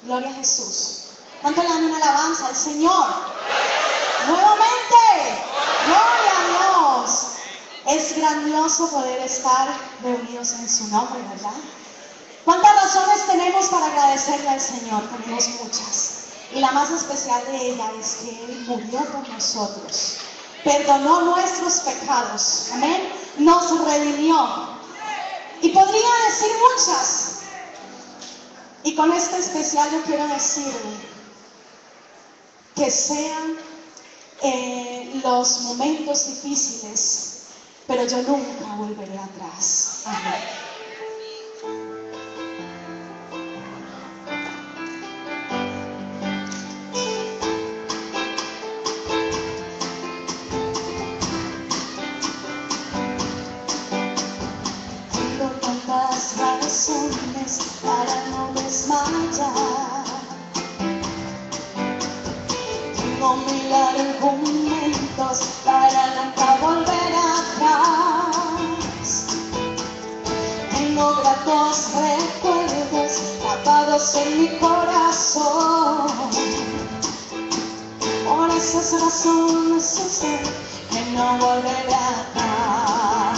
Gloria a Jesús. ¿Cuánto le dan una alabanza al Señor? Nuevamente. Gloria a Dios. Es grandioso poder estar reunidos en su nombre, ¿verdad? ¿Cuántas razones tenemos para agradecerle al Señor? Tenemos muchas. Y la más especial de ella es que Él murió por nosotros. Perdonó nuestros pecados. Amén. Nos redimió. Y podría decir muchas. Y con este especial yo quiero decirle que sean los momentos difíciles, pero yo nunca volveré atrás. Amén. Razones para no desmayar. Tengo mil argumentos para nunca volver atrás. Tengo gratos recuerdos grabados en mi corazón. Por esas razones sé que no volveré atrás.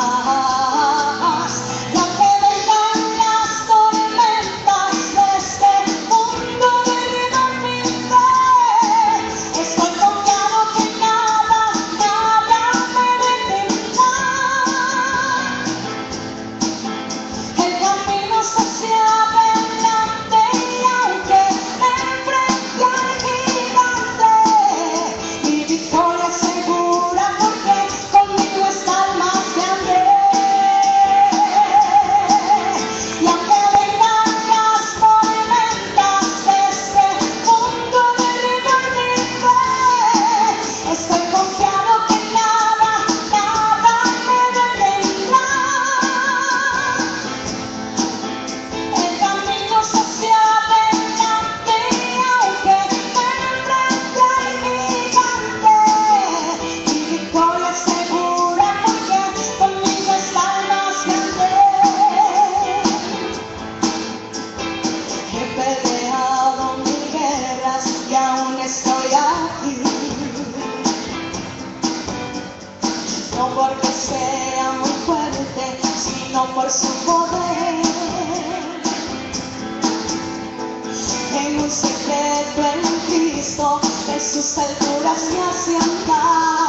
No porque sea muy fuerte, sino por su poder. En un secreto en Cristo, de sus alturas me hace andar.